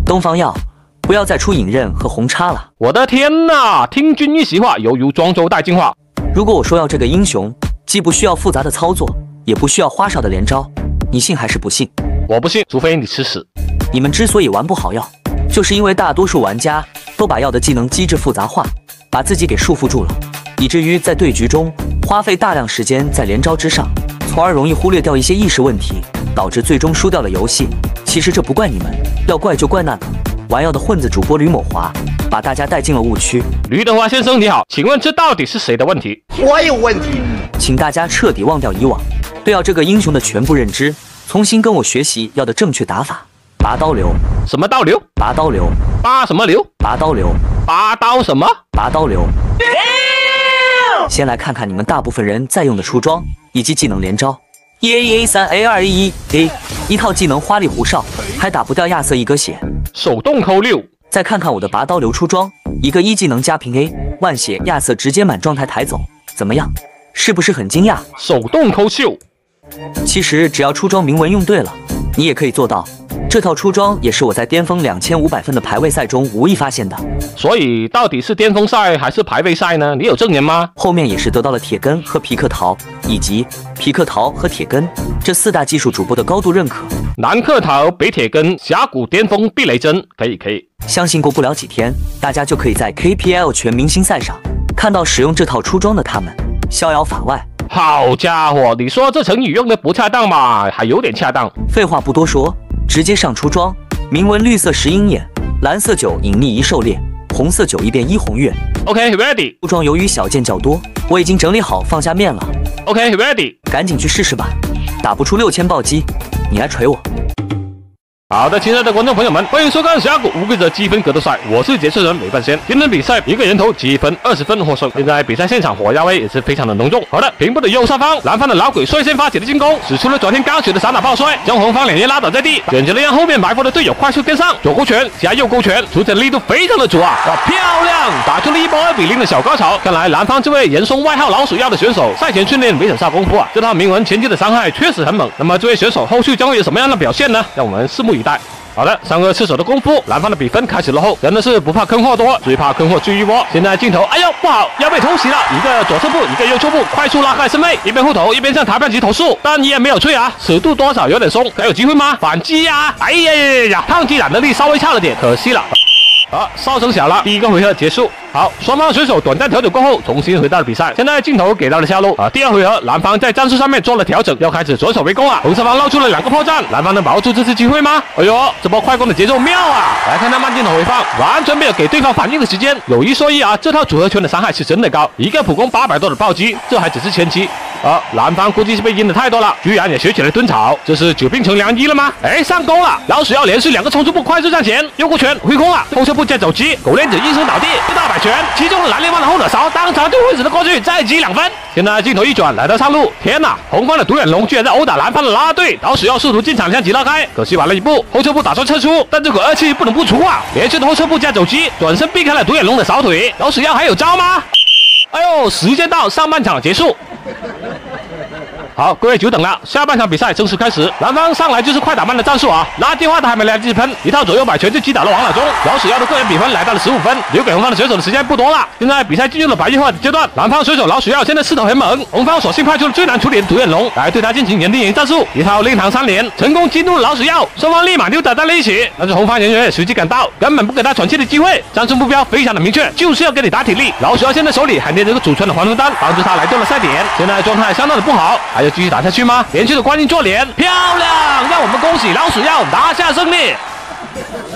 东方耀，不要再出影刃和红叉了。 我的天哪！听君一席话，犹如庄周带进化。 如果我说要这个英雄，既不需要复杂的操作，也不需要花哨的连招，你信还是不信？ 我不信，除非你吃屎。 你们之所以玩不好药，就是因为大多数玩家都把药的技能机制复杂化，把自己给束缚住了，以至于在对局中花费大量时间在连招之上，从而容易忽略掉一些意识问题，导致最终输掉了游戏。其实这不怪你们，要怪就怪那个玩药的混子主播吕某华，把大家带进了误区。 吕德华先生你好，请问这到底是谁的问题？ 我有问题， 请大家彻底忘掉以往对药这个英雄的全部认知，重新跟我学习药的正确打法。拔刀流， 什么刀流？ 拔刀流， 拔什么流？ 拔刀流， 拔刀什么？ 拔刀流。先来看看你们大部分人在用的出装以及技能连招。1A3A2A1A， 一套技能花里胡哨，还打不掉亚瑟一格血。 手动扣6。 再看看我的拔刀流出装，一个1技能加平 A， 万血亚瑟直接满状态抬走，怎么样？是不是很惊讶？ 手动扣秀。 其实只要出装铭文用对了，你也可以做到。这套出装也是我在巅峰2500分的排位赛中无意发现的。 所以到底是巅峰赛还是排位赛呢？你有证言吗？ 后面也是得到了铁根和皮克桃以及皮克桃和铁根这4大技术主播的高度认可。 南克桃、北铁根、峡谷巅峰、避雷针，可以。 相信过不了几天，大家就可以在 KPL 全明星赛上看到使用这套出装的他们逍遥法外。 好家伙，你说这成语用的不恰当吧？还有点恰当。 废话不多说，直接上出装。铭文绿色石鹰眼，蓝色9隐匿一狩猎，红色9一变1红月。 OK ready。 出装由于小件较多，我已经整理好放下面了。 OK ready。 赶紧去试试吧，打不出6000暴击，你来锤我。 好的，亲爱的观众朋友们，欢迎收看峡谷无规则积分格斗赛，我是解说人美半仙。今天比赛一个人头积分20分获胜。现在比赛现场火药味也是非常的浓重。好的，屏幕的右上方，蓝方的老鬼率先发起了进攻，使出了昨天刚学的闪打爆摔，将红方两人拉倒在地，选择了让后面埋伏的队友快速跟上，左勾拳加右勾拳，出拳力度非常的足啊！哇，漂亮，打出了一波2比0的小高潮。看来蓝方这位人送外号老鼠药的选手，赛前训练没省下功夫啊，这套铭文前期的伤害确实很猛。那么这位选手后续将会有什么样的表现呢？让我们拭目以待。好的，3个吃手的功夫，蓝方的比分开始落后，真的是不怕坑货多，最怕坑货追一波。现在镜头，哎呦不好，要被偷袭了！一个左侧步，一个右侧步，快速拉开身位，一边护头一边向裁判局投诉，但依然没有吹啊，尺度多少有点松，还有机会吗？反击呀！哎呀，抗击染能力稍微差了点，可惜了。好，哨声响了，第一个回合结束。好，双方选手短暂调整过后，重新回到了比赛。现在镜头给到了下路啊。第二回合，蓝方在战术上面做了调整，要开始左手围攻了。红色方露出了2个破绽，蓝方能把握住这次机会吗？哎呦，这波快攻的节奏妙啊！来看他慢镜头回放，完全没有给对方反应的时间。有一说一啊，这套组合拳的伤害是真的高，一个普攻800多的暴击，这还只是前期。蓝方估计是被阴的太多了，居然也学起了蹲草，这是久病成良医了吗？哎，上钩了！老鼠要连续2个冲出步快速站前，右勾拳挥空了，后撤步再走击，狗链子应声倒地，大摆拳击中了蓝联方的后脑勺，当场就会死了过去，再击2分。现在镜头一转，来到上路，天哪！红方的独眼龙居然在殴打蓝方的啦啦队，老鼠要试图进场将其拉开，可惜晚了一步，后撤步打算撤出，但这个2气不能不出啊！连续的后撤步加走击，转身避开了独眼龙的扫腿，老鼠要还有招吗？哎呦，时间到，上半场结束。好，各位久等了，下半场比赛正式开始。蓝方上来就是快打慢的战术啊，拉电话都还没来得及喷，一套左右摆拳就击倒了王老忠。老鼠药的个人比分来到了15分，留给红方的选手的时间不多了。现在比赛进入了白热化的阶段，蓝方选手老鼠药现在势头很猛，红方索性派出了最难处理的独眼龙来对他进行眼定眼战术，一套令堂3连成功激怒了老鼠药，双方立马扭打在了一起。但是红方人员也随即赶到，根本不给他喘气的机会，战术目标非常的明确，就是要给你打体力。老鼠药现在手里还捏着个祖传的还魂丹，帮助他来到了赛点，现在状态相当的不好，还要继续打下去吗？连续的观音做脸，漂亮！让我们恭喜老鼠药拿下胜利。